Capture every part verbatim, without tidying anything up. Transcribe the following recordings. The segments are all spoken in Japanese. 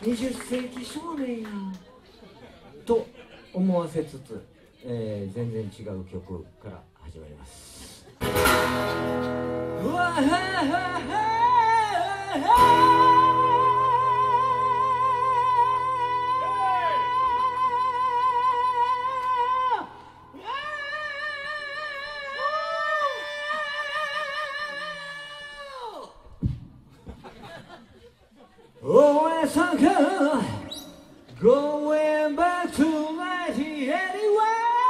にじゅっせいき少年やと思わせつつ、えー、全然違う曲から始まります。うわはははAlways something going back to nineteen eighty-one.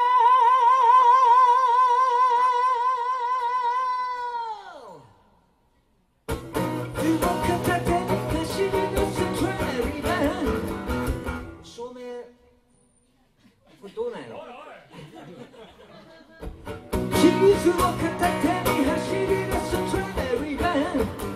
You woke up that day because she didn't see twenty-one. 照明これどうなんやろ。She's woke up that day because she didn't see twenty-one.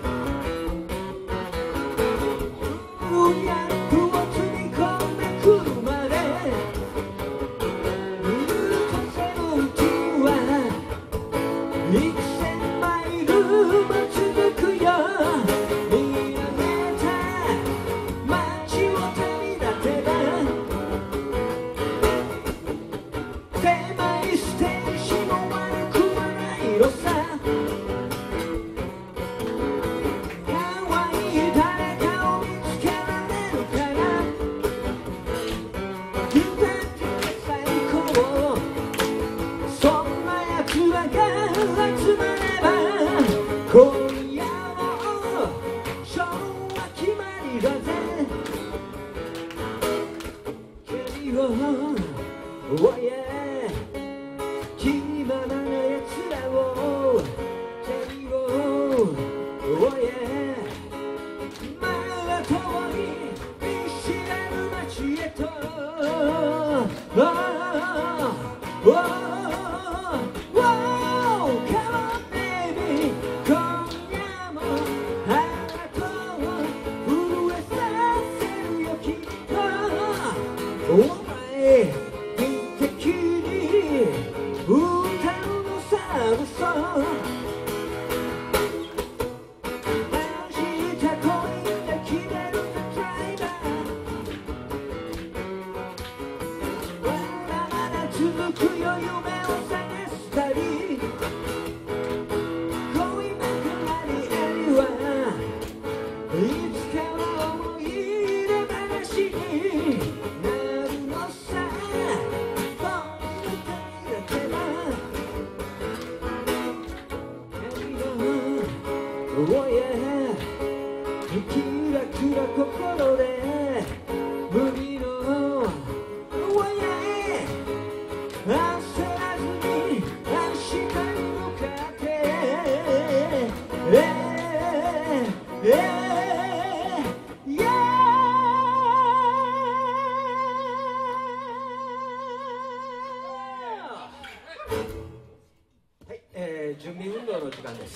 準備運動の時間です。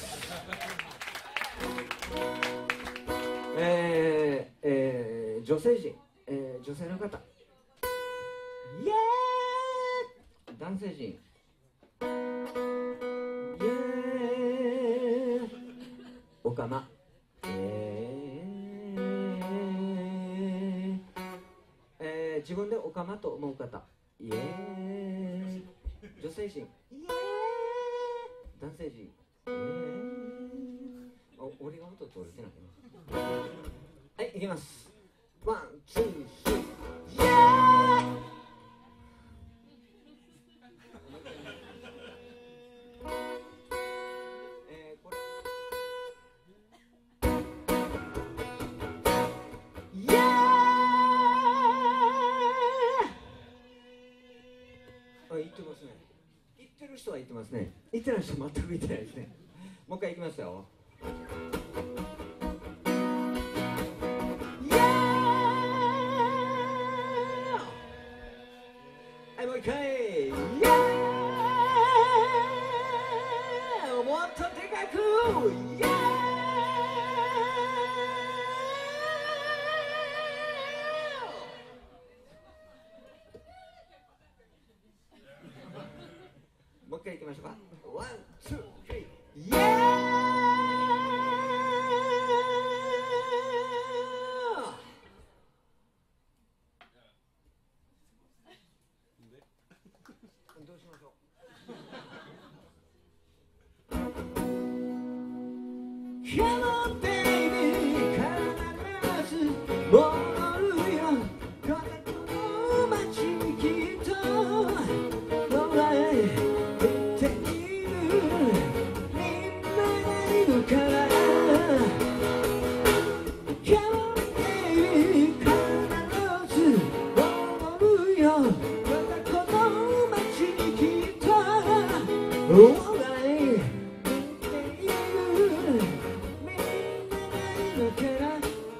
えーえー、女性陣、えー、女性の方、イエーイ、男性陣、イエーイ、おかま、イエーイ、えー、自分でおかまと思う方、イエーイ、女性陣、イエーイ、男性陣、えー、お俺が音取れてないな。はい、いきます。ワン、ツー、スリー、イエーイ。えー、これ。イエーイ。あ、言ってますね。言ってる人は言ってますね。言ってない人全く言ってないですね。もう一回いきますよ。はい、もう一回。イエーイ。もっとでかく。イエーイ。もう一回いきましょうか。ワン、ツー、スリー、イエーイ。 動しましょう。Come on baby 必ず戻るよこの街にきっと捉えているみんながいるから Come on baby 必ず戻るよこの街にきっと捉えているみんながいるから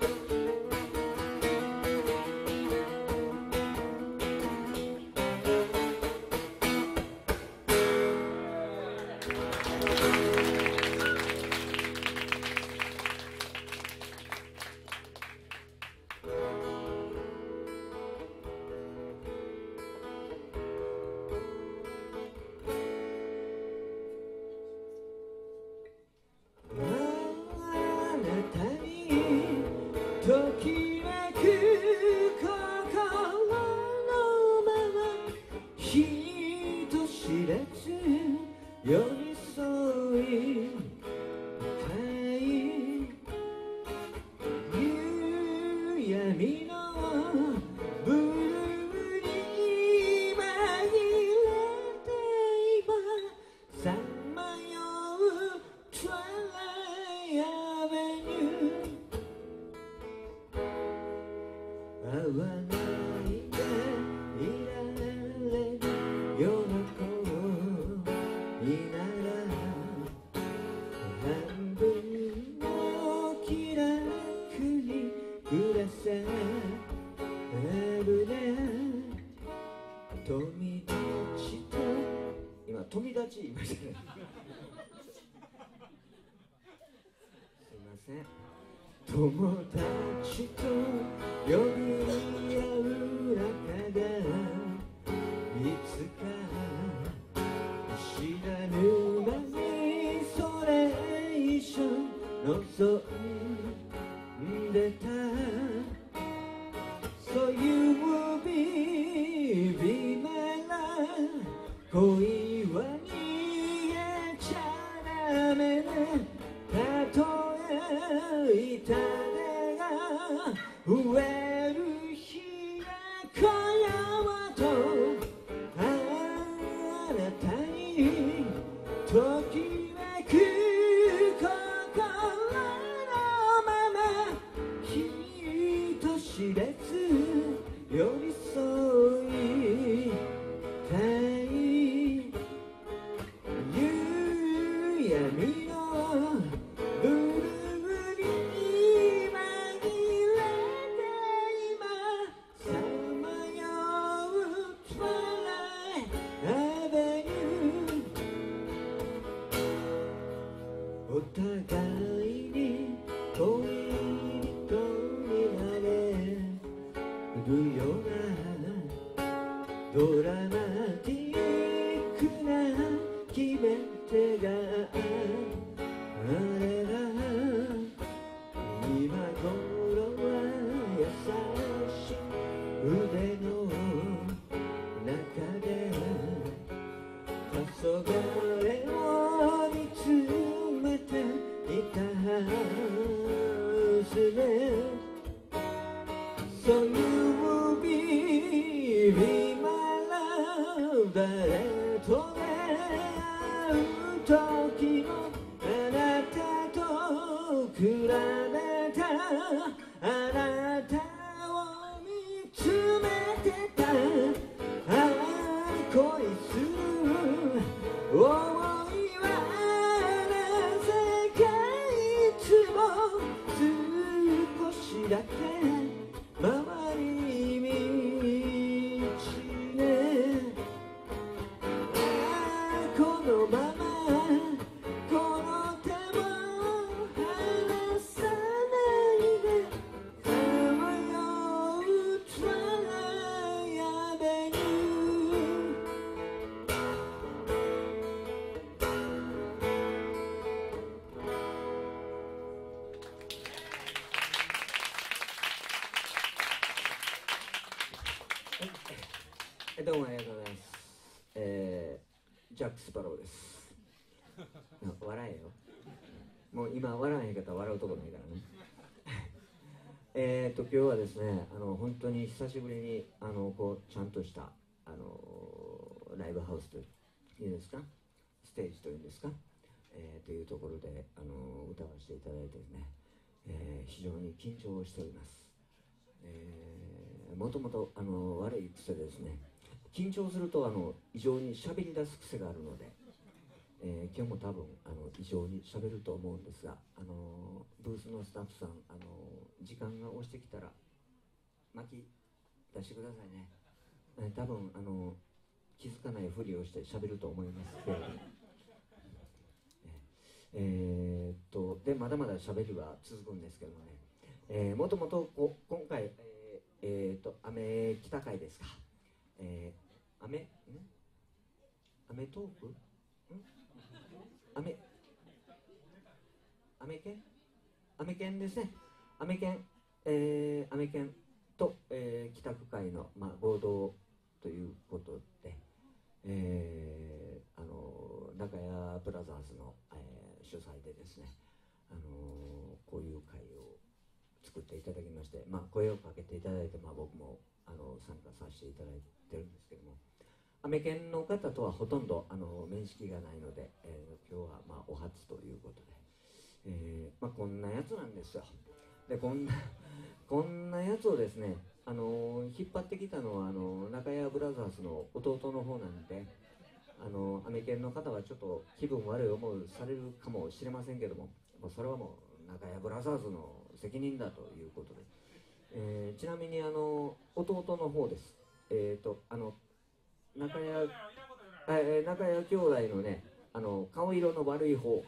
ときめく心のまま人知れず寄り添いたい夕闇のブルーに紛れて今さまよう Twilight Avenue 会わないでいられるような子になら半分の気楽に暮らせるね富立ちと今富立ち言いましたねすいません友達と呼び合う仲がいつか知らぬ間にそれ一緒覗んでた So you will be, be my love 恋は逃げちゃダメねたとえ痛手が増える日が来ようとあなたにときめく心のまま人知れず寄り添いたい夕闇のブルーに紛れて今さまよう Twilight Avenue お互いに恋人になれるようなドラマティックな決め手があれば今頃は優しい腕の中で黄昏を見つめていたはずね So you will be, be my love 誰と出会う時もあなたと比べたあなたを見つめてたああ恋する想いはなぜかいつも少しだけ回り道ねこのままこの手を離さないでさまよう Twilight Avenue どうもありがとうございます。 えー、ジャック・スパローです。笑えよ。もう今笑わへんかったら笑うとこないからね。えーと今日はですね、あの本当に久しぶりにあのこうちゃんとしたあのライブハウスというんですか、ステージというんですか、えー、というところであの歌わせていただいてですね、えー、非常に緊張をしております。えー、もともとあの悪い癖でですね、緊張するとあの異常に喋り出す癖があるので、えー、今日も多分あの異常に喋ると思うんですが、あのブースのスタッフさん、あの時間が押してきたら巻き出してくださいね。えー、多分あの気づかないふりをして喋ると思いますけれども、えー、っとでまだまだ喋りは続くんですけどもね、えー、もともとこ今回、えーえー、とアメ北会ですか、えー、アメんアメトークんアメアメ犬アメ犬ですね、アメ犬、えー、アメ犬と、えー、北区会の、まあ、合同ということで、えー、あの中谷ブラザーズの、えー、主催でですね、あのこういう会を作っていただきまして、まあ、声をかけていただいて、まあ、僕もあの参加させていただいてるんですけども、アメ犬の方とはほとんどあの面識がないので、えー、今日はまあお初ということで、えーまあ、こんなやつなんですよ。でこんなこんなやつをですね、あのー、引っ張ってきたのはあの中谷ブラザーズの弟の方なんで、あのアメ犬の方はちょっと気分悪い思いされるかもしれませんけども、それはもう中谷ブラザーズの責任だということで、えー、ちなみにあの弟の方です。えーとあの中谷、えー、中谷兄弟のね、あの顔色の悪い方。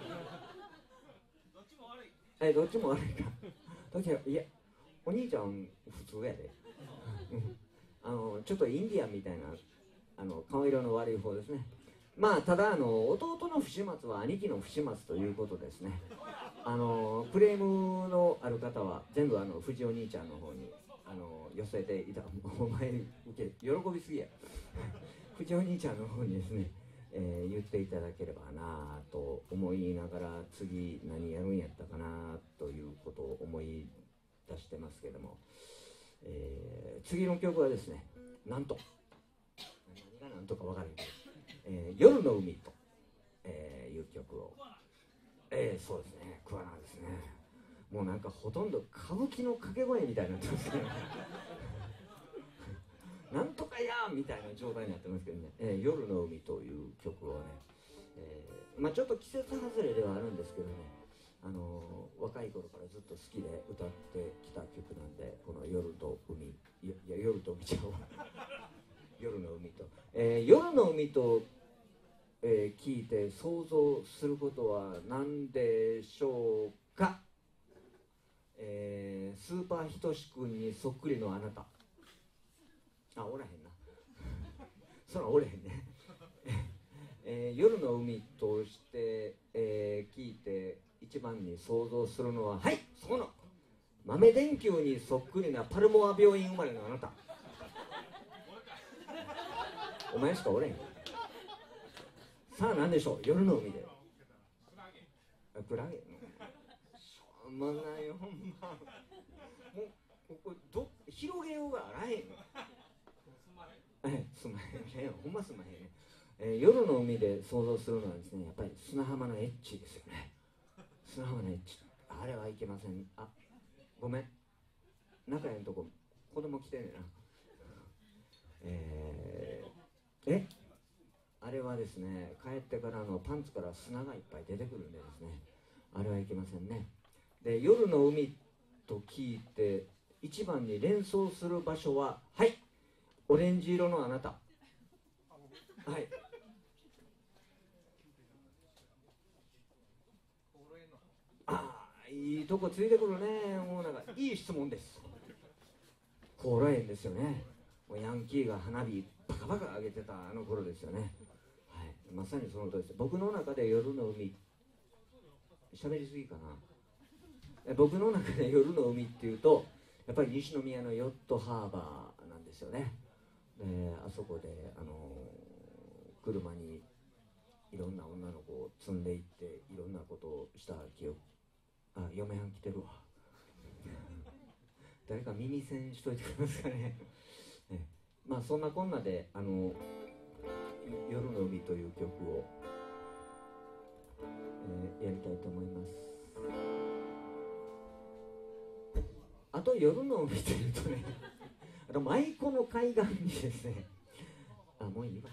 えー、どっちも悪いか。どっちもいや、お兄ちゃん普通やで。あのちょっとインディアンみたいなあの顔色の悪い方ですね。まあただあの弟の不始末は兄貴の不始末ということですね。あのクレームのある方は全部あの藤お兄ちゃんの方にあの寄せていた。お前受け喜びすぎや。藤お兄ちゃんの方にですね、えー、言っていただければなと思いながら、次何やるんやったかなということを思い出してますけども、えー、次の曲はですね、なんと何がなんとか分からないけど、えー、夜の海と、えー、いう曲を、えー、そうですね、桑名ですね。もうなんかほとんど歌舞伎の掛け声みたいになってますけどなんとかやーみたいな状態になってますけどね、えー、夜の海という曲をね、えー、まあちょっと季節外れではあるんですけどね、あのー、若い頃からずっと好きで歌ってきた曲なんで、この夜と海、いや夜と海ちゃうわ夜の海と、えー、夜の海と、えー、聞いて想像することは何でしょうか。えー、スーパーひとしくんにそっくりのあなた。あ、おらへんなそらおれへんねえー、夜の海として、えー、聞いて一番に想像するのは、はい、その豆電球にそっくりなパルモア病院生まれのあなた。お前しかおれへん。さあ何でしょう。夜の海でクラゲしょうもないよほんま。もうここど広げようがあらへん。えすまへんほんますまへんね、えー、夜の海で想像するのはですね、やっぱり砂浜のエッチですよね。砂浜のエッチ、あれはいけません。あ、ごめん、中谷のとこ子供来てんねんな。えー、えあれはですね、帰ってからのパンツから砂がいっぱい出てくるんでですね、あれはいけませんね。で、夜の海と聞いて一番に連想する場所は、はい、オレンジ色のあなた。はい。ああ、いいとこついてくるね。もうなんかいい質問です。高麗園ですよね。もうヤンキーが花火バカバカ上げてたあの頃ですよね。はい、まさにその通りです。僕の中で夜の海、喋りすぎかな。僕の中で夜の海っていうと、やっぱり西宮のヨットハーバーなんですよね。であそこで、あの車にいろんな女の子を積んでいっていろんなことをした記憶。あ、嫁はん来てるわ誰か耳栓しといてくれますかねえまあそんなこんなであの「夜の海」という曲を、えー、やりたいと思います。あと夜の海というとねあの舞妓の海岸にですねあもういいわ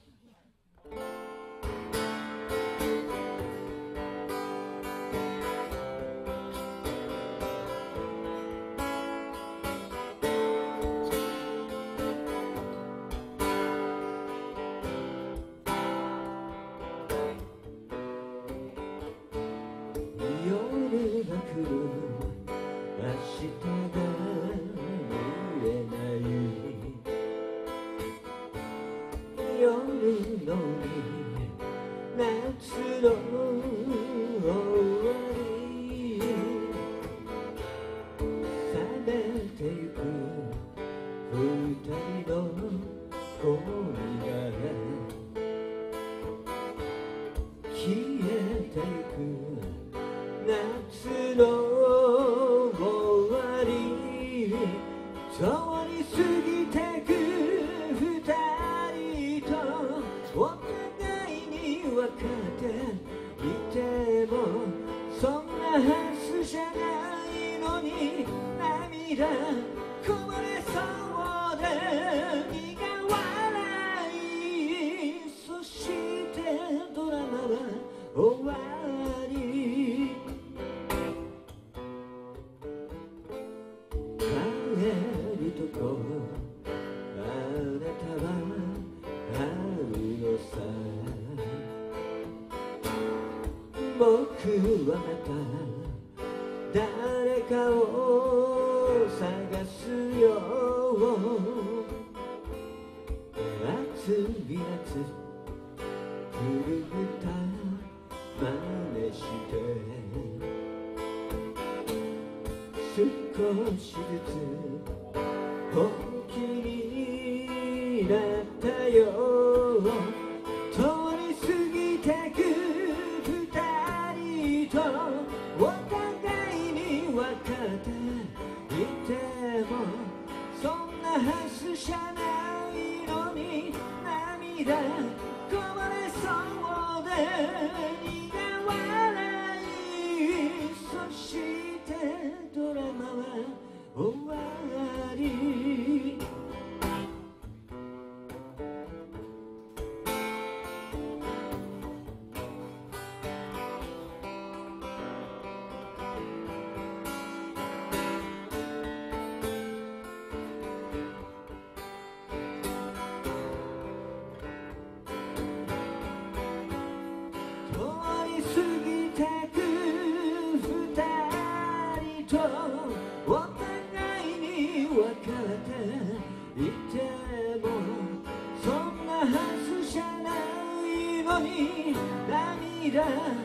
夜が来る明日が見えない夜の海夏の終わり冷めてゆく二人の恋が消えてゆく夏の終わり通り過ぎてく二人とお互いに分かっていてもそんなはずじゃないのに涙こぼれそうで苦笑いそしてドラマは終わり帰るとこあなたはあるのさ僕はまた誰かを探すよ暑い夏古ぶた真似して少しずつ本気になったよ通り過ぎてく二人とお互いに分かっていてもそんなはずじゃないのに涙こぼれそうで苦笑いそしてドラマは終わり通り過ぎてく二人とお互いに分かっていてもそんなはずじゃないのに涙